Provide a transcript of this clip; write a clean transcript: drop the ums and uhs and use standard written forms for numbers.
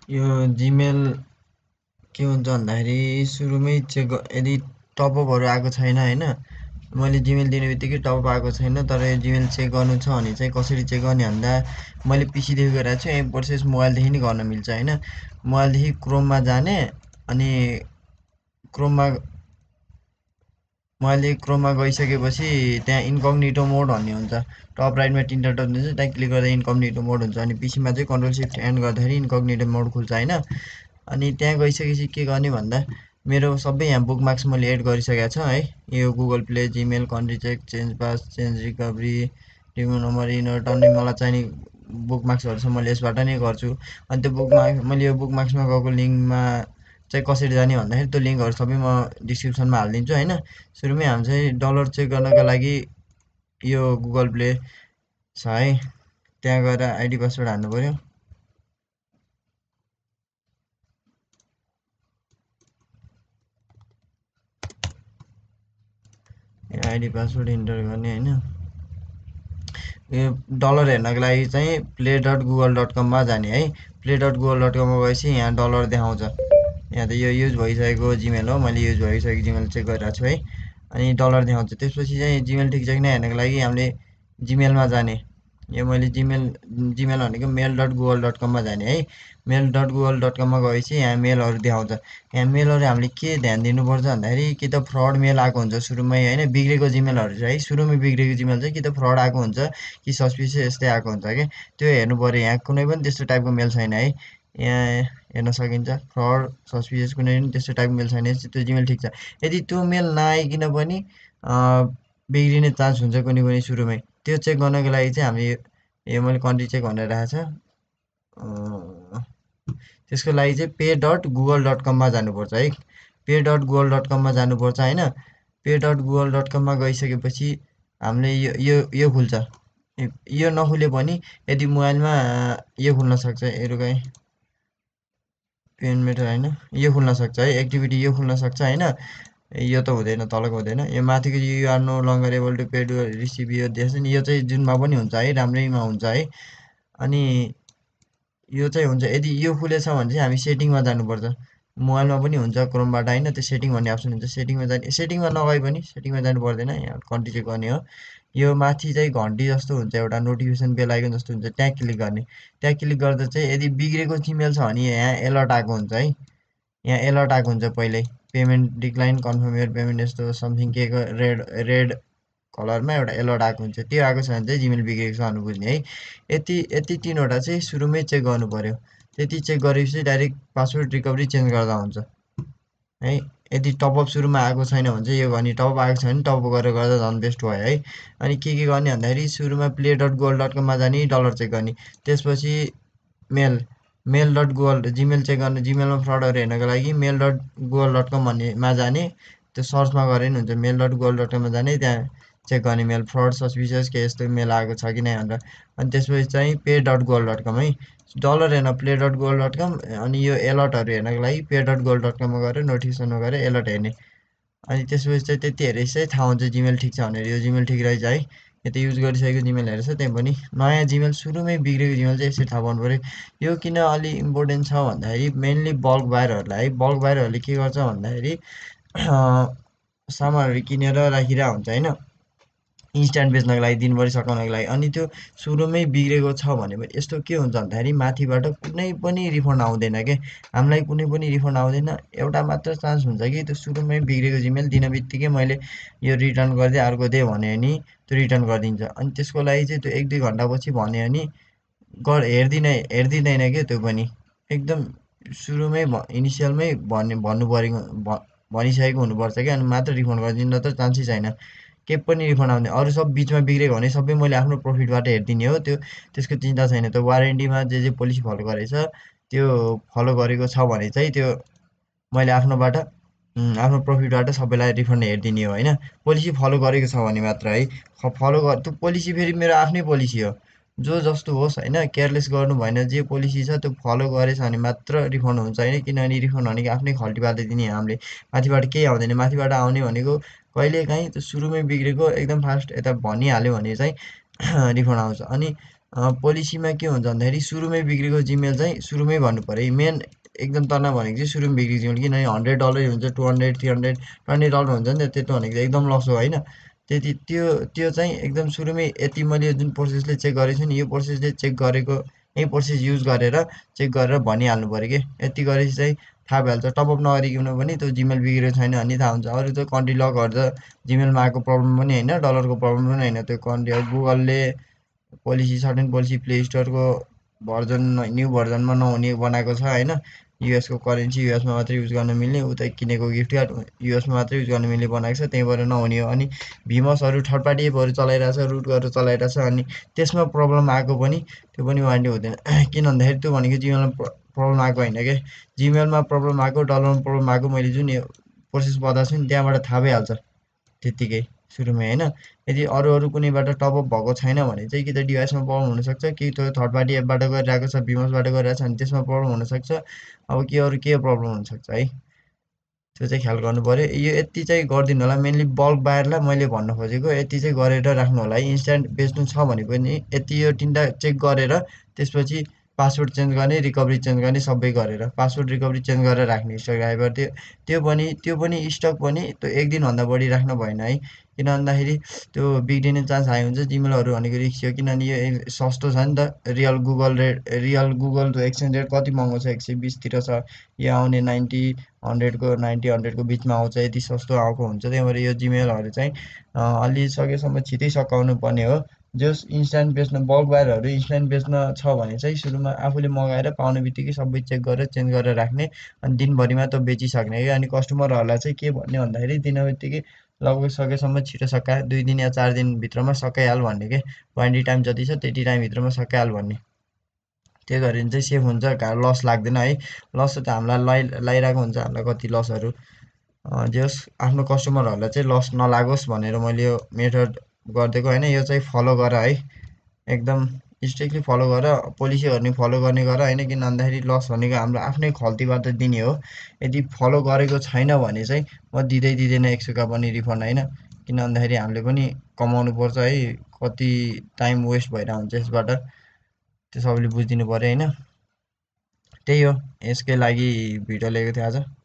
यो जिमेल के हुन्छ भन्दाखेरि सुरुमै चेक यदि टपअपहरू आएको छैन होइन, मैले जिमेल दिने बित्तिकै टपअप आएको छैन तर यो जिमेल चेक गर्नु छ भने चाहिँ कसरी चेक गर्ने भन्दा मैले पिसीदेखि गरिरहेको छु। यही प्रोसेस मोबाइलदेखि नि गर्न मिल्छ होइन। मोबाइलदेखि क्रोममा जाने अनि क्रोममा क्रोममा गइसकेपछि त्यहाँ इन्कग्निटो मोड भन्ने हुन्छ। टप राइटमा तिनवटा डट हुन्छ, त्यहाँ क्लिक गर्दा इन्कग्निटो मोड हुन्छ। अनि पिसीमा चाहिँ कन्ट्रोल सिफ्ट एन्ड गर्दाखेरि इन्कग्निटो मोड खुल्छ होइन। अनि त्यहाँ गइसकेपछि के गर्ने भन्दा मेरो सबै यहाँ बुकमार्क्स मैले एड गरिसकेको छ है। यो Google Play, Gmail, country check, change pass, change recovery, remove number, यिनीहरू टन्नै मलाई चाहिने बुकमार्क्सहरू छ, मैले यसबाट नै गर्छु। अनि त्यो मैले यो बुकमार्क्समा गएको लिङ्कमा चाहिँ कसरी जाने भन्दाखेरि त्यो लिङ्कहरू सबै म डिस्क्रिप्सनमा हालिदिन्छु होइन। सुरुमै हामी चाहिँ डलर चेक गर्नका लागि यो गुगल प्ले छ है, त्यहाँ गएर आइडी पासवर्ड हाल्नु पऱ्यो। आइडी पासवर्ड इन्टर गर्ने होइन। यो डलर हेर्नको लागि चाहिँ play.google.com जाने है। play.google.com गएपछि यहाँ डलर देखाउँछ। यहाँ त यो युज भइसकेको जिमेल हो, मैले युज भइसकेको जिमेल चेक गरिरहेको छु है। अनि डलर देखाउँछ। त्यसपछि चाहिँ जिमेल ठिक छ कि नै हेर्नको लागि हामीले जिमेलमा जाने। यो मैले जिमेल भनेको mail.google.com जाने है। mail.google.com गएपछि यहाँ मेलहरू देखाउँछ। यहाँ मेलहरू हामीले के ध्यान दिनुपर्छ भन्दाखेरि कि त फ्रड मेल आएको हुन्छ सुरुमै होइन, बिग्रेको जिमेलहरू चाहिँ है, सुरुमै बिग्रेको जिमेल चाहिँ कि त फ्रड आएको हुन्छ कि सस्पिसियस यस्तै आएको हुन्छ क्या। त्यो हेर्नु पऱ्यो। यहाँ कुनै पनि त्यस्तो टाइपको मेल छैन है। यहाँ हेर्न सकिन्छ फ्रड, सस्पिसियस कुनै पनि त्यस्तो टाइपको मेल छैन, त्यो जिमेल ठिक छ। यदि त्यो मेल नआइकन पनि बिग्रिने चान्स हुन्छ कुनै कुनै सुरुमै। त्यो चेक गर्नको लागि चाहिँ हामी यो मैले कन्ट्री चेक भनेर राखेको छ, त्यसको लागि चाहिँ पे.google.com जानुपर्छ है। पे.google.com जानुपर्छ होइन। पे.google.com गइसकेपछि हामीले यो खुल्छ। यो नखुले पनि यदि मोबाइलमा यो खुल्न सक्छ, हेरौँ पेन मेटर होइन, यो खुल्न सक्छ है, एक्टिभिटी यो खुल्न सक्छ होइन। यो त हुँदैन, तलको हुँदैन। यो माथिको you are no longer able to pay to receive यो देख्छ नि, यो चाहिँ जुनमा पनि हुन्छ है, राम्रैमा हुन्छ है। अनि यो चाहिँ हुन्छ। यदि यो खुलेछ भने चाहिँ हामी सेटिङमा जानुपर्छ। मोबाइलमा पनि हुन्छ क्रोमबाट होइन, त्यो सेटिङ भन्ने अप्सन हुन्छ, सेटिङमा जाने। सेटिङमा नगए पनि सेटिङमा जानु पर्दैन, यहाँ कन्ट्री चेक गर्ने हो। यो माथि चाहिँ घन्टी जस्तो हुन्छ, एउटा नोटिफिकेसन बेल आइकन जस्तो हुन्छ, त्यहाँ क्लिक गर्ने। त्यहाँ क्लिक गर्दा चाहिँ यदि बिग्रेको जिमेल छ भने यहाँ एलर्ट आएको हुन्छ है। यहाँ एलर्ट आएको हुन्छ पहिल्यै, payment decline, confirm your payment, यस्तो समथिङ केको रेड रेड कलरमा एउटा एलर्ट आएको हुन्छ। त्यो आएको छ भने चाहिँ जिमेल बिग्रेको छ भन्नु बुझ्ने है। यति तिनवटा चाहिँ सुरुमै चेक गर्नु पर्यो। त्यति चेक गरेपछि डाइरेक्ट पासवर्ड रिकभरी चेन्ज गर्दा हुन्छ है। यदि टपअप सुरुमा आएको छैन भने चाहिँ यो गर्ने, टपअप आएको छ भने टपअप गरेर गर्दा झन् बेस्ट भयो है। अनि के गर्ने भन्दाखेरि सुरुमा play.google.com जाने, डलर चेक गर्ने। त्यसपछि मेल.गुगल जिमेल चेक गर्ने। जिमेलमा फ्रडहरू हेर्नको लागि mail.google.com भन्नेमा जाने, त्यो सर्चमा गरे पनि हुन्छ। mail.google.com जाने, त्यहाँ चेक गर्ने मेल फ्रड, सस्पिसियस के यस्तो मेल आएको छ कि नै भनेर। अनि त्यसपछि चाहिँ पे.google.com है, डलर हेर्न play.google.com, अनि यो एलर्टहरू हेर्नको लागि पे.google.com गएर नोटिफिकेसनमा गएर एलर्ट हेर्ने। अनि त्यसपछि चाहिँ त्यति हेरेपछि चाहिँ थाहा हुन्छ जिमेल ठिक छ भनेर, यो जिमेल ठिक रहेछ है। यो त युज गरिसकेको जिमेल हेरेछ, त्यही पनि नयाँ जिमेल सुरुमै बिग्रेको जिमेल चाहिँ यसरी थाहा पाउनु पऱ्यो। यो किन अलि इम्पोर्टेन्ट छ भन्दाखेरि मेनली बल्क बायरहरूलाई है। बल्क बायरहरूले के गर्छ भन्दाखेरि सामानहरू किनेर राखिरहेको हुन्छ होइन, इन्स्ट्यान्ट बेच्नको लागि, दिनभरि सकाउनको लागि। अनि त्यो सुरुमै बिग्रेको छ भने पनि यस्तो के हुन्छ भन्दाखेरि माथिबाट कुनै पनि रिफन्ड आउँदैन के, हामीलाई कुनै पनि रिफन्ड आउँदैन। एउटा मात्र चान्स हुन्छ कि त्यो सुरुमै बिग्रेको जिमेल दिन बित्तिकै मैले यो रिटर्न गरिदिएँ, अर्को दे भने नि त्यो रिटर्न गरिदिन्छ। अनि त्यसको लागि चाहिँ त्यो 1-2 घन्टापछि भन्यो भने हेरिदिँदैन क्या त्यो पनि। एकदम सुरुमै इनिसियलमै भन्नु परेको भनिसकेको हुनुपर्छ क्या, अनि मात्र रिफन्ड गरिदिनु, नत्र चान्सै छैन केही पनि रिफन्ड आउने। अरू सब बिचमा बिग्रेको भने सबै मैले आफ्नो प्रफिटबाट हेरिदिने हो, त्यसको चिन्ता छैन। त्यो वारेन्टीमा जे पोलिसी फलो गरेछ त्यो फलो गरेको छ भने चाहिँ त्यो मैले आफ्नोबाट आफ्नो प्रफिटबाट सबैलाई रिफन्ड हेरिदिने हो होइन। पोलिसी फलो गरेको छ भने मात्र है। त्यो पोलिसी फेरि मेरो आफ्नै पोलिसी हो, जो जस्तो होस् होइन, केयरलेस गर्नु भएन। जे पोलिसी छ त्यो फलो गरेछ भने मात्र रिफन्ड हुन्छ होइन, किनभने रिफन्ड भनेको आफ्नै खल्ती पारिदिने हामीले, माथिबाट केही आउँदैन। माथिबाट आउने भनेको कहिलेकाहीँ त्यो सुरुमै बिग्रेको एकदम फास्ट यता भनिहाल्यो भने चाहिँ रिफन्ड आउँछ। अनि पोलिसीमा के हुन्छ भन्दाखेरि सुरुमै बिग्रेको जिमेल चाहिँ सुरुमै भन्नु पर्यो मेन एकदम तना भनेको चाहिँ सुरुमा बिग्रेको जिमेल किनभने $100 हुन्छ 200 300 $20 हुन्छ नि त त्यस्तो भनेको चाहिँ एकदम लस हो होइन त्यति त्यो चाहिँ एकदम सुरुमै यति मैले जुन प्रोसेसले चेक गरेको छु नि यो प्रोसेसले चेक गरेको यही प्रोसेस युज गरेर चेक गरेर भनिहाल्नु पर्यो कि यति गरेपछि चाहिँ थाहा भइहाल्छ टपअप नगरिकन पनि त्यो जिमेल बिग्रेको छैन भन्ने थाहा हुन्छ अरू त कन्ट्री लगहरू त जिमेलमा आएको प्रब्लम पनि होइन डलरको प्रब्लम पनि होइन त्यो कन्ट्री गुगलले पोलिसी सर्टेन पोलिसी प्ले स्टोरको भर्जन न्यू भर्जनमा नहुने बनाएको छ होइन युएसको करेन्सी युएसमा मात्रै युज गर्न मिल्ने उता किनेको गिफ्ट कार्ड युएसमा मात्रै युज गर्न मिल्ने बनाएको छ त्यहीँबाट नहुने हो अनि भिमसहरू थर्ड पार्टी एपहरू चलाइरहेछ रुट गरेर चलाइरहेछ अनि त्यसमा प्रब्लम आएको पनि त्यो पनि वारेन्टी हुँदैन किन भन्दाखेरि त्यो भनेको जिमेलमा प्रब्लम आएको होइन क्या जिमेलमा प्रब्लम आएको डलरमा प्रब्लम आएको मैले जुन यो प्रोसेस बताएको छु नि त्यहाँबाट थाहा भइहाल्छ त्यत्तिकै सुरुमै होइन यदि अरू कुनैबाट टपअप भएको छैन भने चाहिँ कि त डिभाइसमा प्रब्लम हुनसक्छ कि त्यो थर्ड पार्टी एपबाट गरिरहेको छ भिमसबाट गरिरहेको छ भने त्यसमा प्रब्लम हुनसक्छ अब के अरू के प्रब्लम हुनसक्छ है त्यो चाहिँ ख्याल गर्नु पर्यो यो यति चाहिँ गरिदिनु होला मेनली बल्क बायरलाई मैले भन्न खोजेको यति चाहिँ गरेर राख्नु होला है इन्स्ट्यान्ट बेच्नु छ भने पनि यति यो तिनवटा चेक गरेर त्यसपछि पासवर्ड चेन्ज गर्ने रिकभरी चेन्ज गर्ने सबै गरेर पासवर्ड रिकभरी चेन्ज गरेर राख्ने स्टक ड्राइभर त्यो पनि स्टक पनि त्यो एक दिनभन्दा बढी राख्न भएन है किन भन्दाखेरि त्यो बिग्रिने चान्स हाई हुन्छ जिमेलहरू भनेको रिक्स हो किनभने यो सस्तो छ नि त रियल गुगल एक्सचेन्ज रेट कति महँगो छ 120 छ यो आउने 90 100को बिचमा आउँछ यति सस्तो आएको हुन्छ त्यही भएर यो जिमेलहरू चाहिँ अलि सकेसम्म छिटै सकाउनु पर्ने हो जस इन्स्ट्यान्ट बेच्न बल्क बायरहरू इन्स्ट्यान्ट बेच्न छ भने चाहिँ सुरुमा आफूले मगाएर पाउने बित्तिकै सबै चेक गरेर चेन्ज गरेर राख्ने अनि दिनभरिमा त बेचिसक्ने कि अनि कस्टमरहरूलाई चाहिँ के भन्ने भन्दाखेरि दिन बित्तिकै लगभग सकेसम्म छिटो सकाए 2 दिन या 4 दिनभित्रमा सकाइहाल भन्ने के वारेन्टी टाइम जति छ त्यति टाइमभित्रमा सकाइहाल भन्ने त्यो गऱ्यो भने चाहिँ सेफ हुन्छ लस लाग्दैन है लस त हामीलाई लागिरहेको हुन्छ हामीलाई कति लसहरू जे होस् आफ्नो कस्टमरहरूलाई चाहिँ लस नलागोस् भनेर मैले यो मेथड गरिदिएको होइन यो चाहिँ फलो गर है एकदम स्ट्रिक्टली फलो गर पोलिसीहरू नि फलो गर्ने गर होइन किन भन्दाखेरि लस भनेको हाम्रो आफ्नै खल्तीबाट दिने हो यदि फलो गरेको छैन भने चाहिँ म दिँदैन 100 पनि रिफन्ड होइन किन भन्दाखेरि हामीले पनि कमाउनु पर्छ है कति टाइम वेस्ट भइरहेको हुन्छ यसबाट त्यो सबैले बुझिदिनु पर्यो होइन त्यही हो यसकै लागि भिडियो ल्याएको थिएँ आज